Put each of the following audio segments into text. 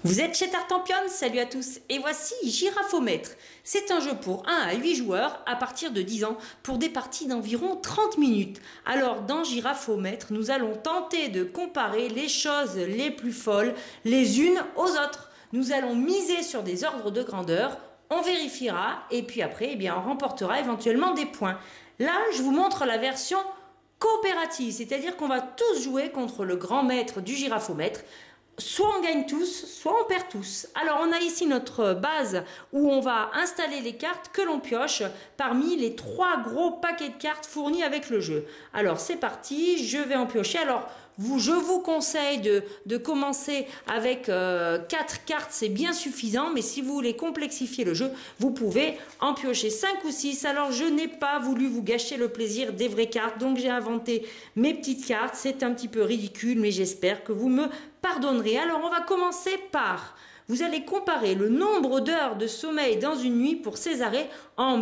Vous êtes chez Tartampion, salut à tous, et voici Girafomètre. C'est un jeu pour 1 à 8 joueurs à partir de 10 ans pour des parties d'environ 30 minutes. Alors dans Girafomètre, nous allons tenter de comparer les choses les plus folles les unes aux autres. Nous allons miser sur des ordres de grandeur, on vérifiera et puis après on remportera éventuellement des points. Là, je vous montre la version coopérative, c'est-à-dire qu'on va tous jouer contre le grand maître du Girafomètre. Soit on gagne tous, soit on perd tous. Alors on a ici notre base où on va installer les cartes que l'on pioche parmi les 3 gros paquets de cartes fournis avec le jeu. Alors c'est parti, je vais en piocher. Alors je vous conseille de commencer avec 4 cartes, c'est bien suffisant, mais si vous voulez complexifier le jeu, vous pouvez en piocher 5 ou 6. Alors je n'ai pas voulu vous gâcher le plaisir des vraies cartes, donc j'ai inventé mes petites cartes. C'est un petit peu ridicule, mais j'espère que vous me pardonnerez. Alors on va commencer par, vous allez comparer le nombre d'heures de sommeil dans une nuit pour Césarée en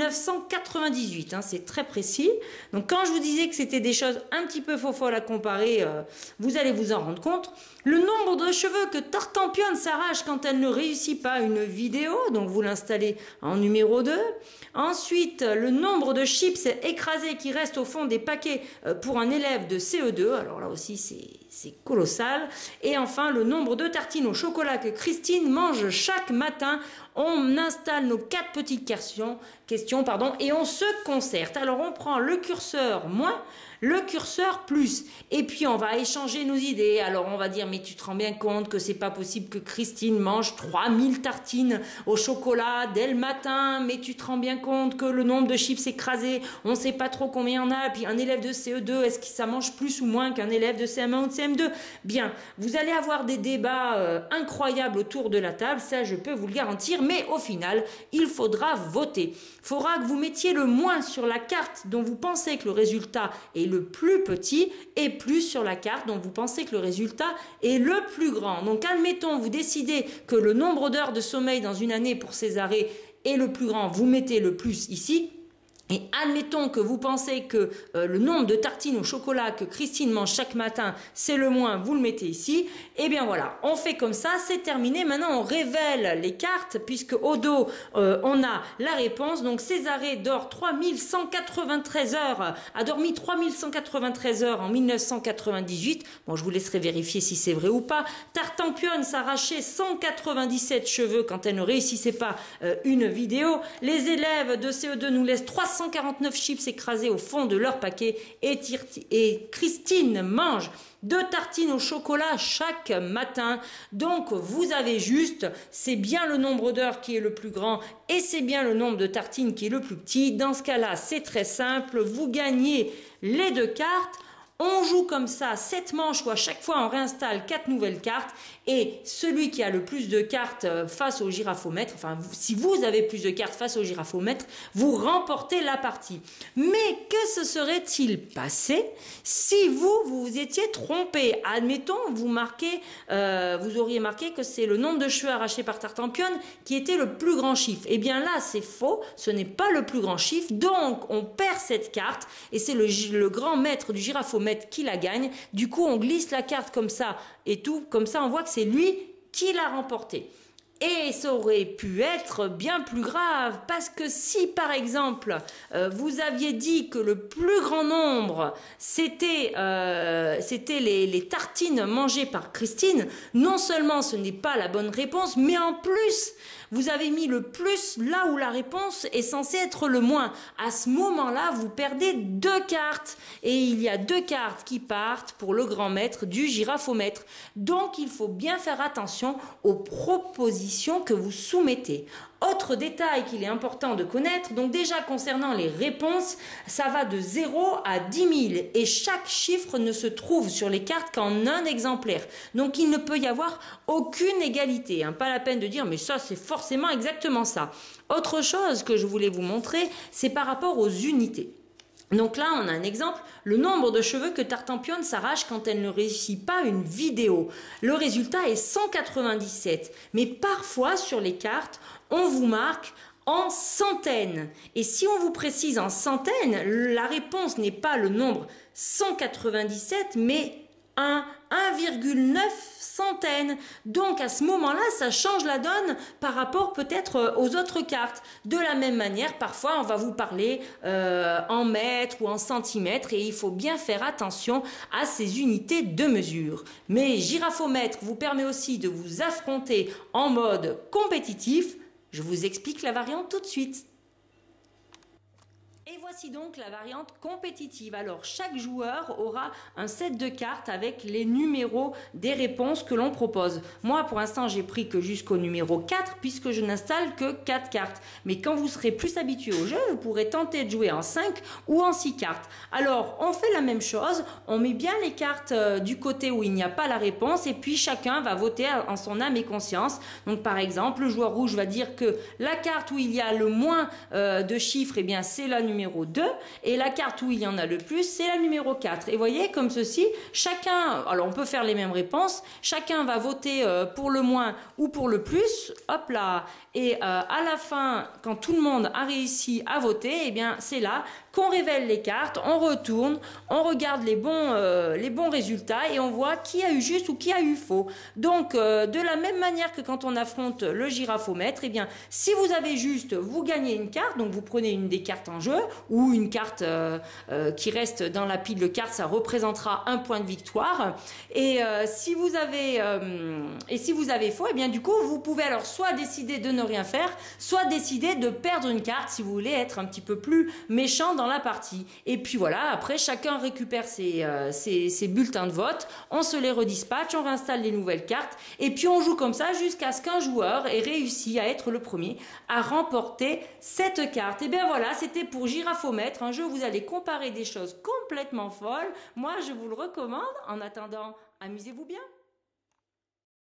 1998, c'est très précis. Donc quand je vous disais que c'était des choses un petit peu folles à comparer, vous allez vous en rendre compte. Le nombre de cheveux que Tartampion s'arrache quand elle ne réussit pas une vidéo, donc vous l'installez en numéro 2. Ensuite, le nombre de chips écrasés qui restent au fond des paquets pour un élève de CE2, alors là aussi c'est colossal. Et enfin, le nombre de tartines au chocolat que Christine mange chaque matin. On installe nos 4 petites questions et on se concerte. Alors on prend le curseur moins, le curseur plus, et puis on va échanger nos idées. Alors on va dire, mais tu te rends bien compte que c'est pas possible que Christine mange 3000 tartines au chocolat dès le matin, mais tu te rends bien compte que le nombre de chips écrasés, on sait pas trop combien il y en a, puis un élève de CE2, est-ce que ça mange plus ou moins qu'un élève de CM1 ou de CM2? Bien, vous allez avoir des débats incroyables autour de la table, ça je peux vous le garantir, mais au final, il faudra voter. Il faudra que vous mettiez le moins sur la carte dont vous pensez que le résultat est le plus petit et plus sur la carte dont vous pensez que le résultat est le plus grand. Donc admettons, vous décidez que le nombre d'heures de sommeil dans une année pour Césarée est le plus grand, vous mettez le plus ici. Et admettons que vous pensez que le nombre de tartines au chocolat que Christine mange chaque matin, c'est le moins, vous le mettez ici. Et bien voilà, on fait comme ça, c'est terminé. Maintenant, on révèle les cartes, puisque au dos, on a la réponse. Donc Césarée dort 3193 heures, a dormi 3193 heures en 1998. Bon, je vous laisserai vérifier si c'est vrai ou pas. Tartampion s'arrachait 197 cheveux quand elle ne réussissait pas une vidéo. Les élèves de CE2 nous laissent 349 chips écrasés au fond de leur paquet et Christine mange 2 tartines au chocolat chaque matin. Donc vous avez juste, c'est bien le nombre d'heures qui est le plus grand et c'est bien le nombre de tartines qui est le plus petit. Dans ce cas-là, c'est très simple, vous gagnez les 2 cartes. On joue comme ça 7 manches où à chaque fois on réinstalle 4 nouvelles cartes et celui qui a le plus de cartes face au girafomètre, enfin si vous avez plus de cartes face au girafomètre, vous remportez la partie. Mais que se serait-il passé si vous étiez trompé? Admettons, vous auriez marqué que c'est le nombre de cheveux arrachés par Tartampion qui était le plus grand chiffre. Eh bien là c'est faux, ce n'est pas le plus grand chiffre, donc on perd cette carte et c'est le grand maître du girafomètre qui la gagne. Du coup, on glisse la carte comme ça et tout. Comme ça, on voit que c'est lui qui l'a remporté. Et ça aurait pu être bien plus grave parce que si par exemple vous aviez dit que le plus grand nombre c'était les tartines mangées par Christine, non seulement ce n'est pas la bonne réponse, mais en plus vous avez mis le plus là où la réponse est censée être le moins. À ce moment-là, vous perdez 2 cartes et il y a 2 cartes qui partent pour le grand maître du girafomètre. Donc il faut bien faire attention aux propositions que vous soumettez. Autre détail qu'il est important de connaître, donc déjà concernant les réponses, ça va de 0 à 10 000 et chaque chiffre ne se trouve sur les cartes qu'en un exemplaire. Donc il ne peut y avoir aucune égalité, pas la peine de dire mais ça c'est forcément exactement ça. Autre chose que je voulais vous montrer, c'est par rapport aux unités. Donc là, on a un exemple, le nombre de cheveux que Tartampion s'arrache quand elle ne réussit pas une vidéo. Le résultat est 197. Mais parfois, sur les cartes, on vous marque en centaines. Et si on vous précise en centaines, la réponse n'est pas le nombre 197, mais 1,9 centaines. Donc à ce moment-là, ça change la donne par rapport peut-être aux autres cartes. De la même manière, parfois on va vous parler en mètres ou en centimètres et il faut bien faire attention à ces unités de mesure. Mais Giraphomètre vous permet aussi de vous affronter en mode compétitif. Je vous explique la variante tout de suite. Et voici donc la variante compétitive. Alors chaque joueur aura un set de cartes avec les numéros des réponses que l'on propose. Moi pour l'instant j'ai pris que jusqu'au numéro 4 puisque je n'installe que 4 cartes. Mais quand vous serez plus habitué au jeu, vous pourrez tenter de jouer en 5 ou en 6 cartes. Alors on fait la même chose, on met bien les cartes du côté où il n'y a pas la réponse et puis chacun va voter en son âme et conscience. Donc par exemple le joueur rouge va dire que la carte où il y a le moins de chiffres, eh bien c'est la numéro 2 et la carte où il y en a le plus c'est la numéro 4 et voyez comme ceci chacun, alors on peut faire les mêmes réponses, chacun va voter pour le moins ou pour le plus, hop là, et à la fin quand tout le monde a réussi à voter, eh bien c'est là qu'on révèle les cartes, on retourne, on regarde les bons résultats et on voit qui a eu juste ou qui a eu faux. Donc de la même manière que quand on affronte le giraphomètre, eh bien si vous avez juste, vous gagnez une carte, donc vous prenez une des cartes en jeu ou une carte qui reste dans la pile de cartes, ça représentera un point de victoire. Et si vous avez faux, eh bien du coup vous pouvez alors soit décider de ne rien faire, soit décider de perdre une carte si vous voulez être un petit peu plus méchant dans la partie. Et puis voilà, après chacun récupère ses bulletins de vote, on se les redispatche, on réinstalle les nouvelles cartes et puis on joue comme ça jusqu'à ce qu'un joueur ait réussi à être le premier à remporter cette carte. Et bien voilà, c'était pour Giraphomètre, un jeu où vous allez comparer des choses complètement folles. Moi je vous le recommande. En attendant, amusez-vous bien.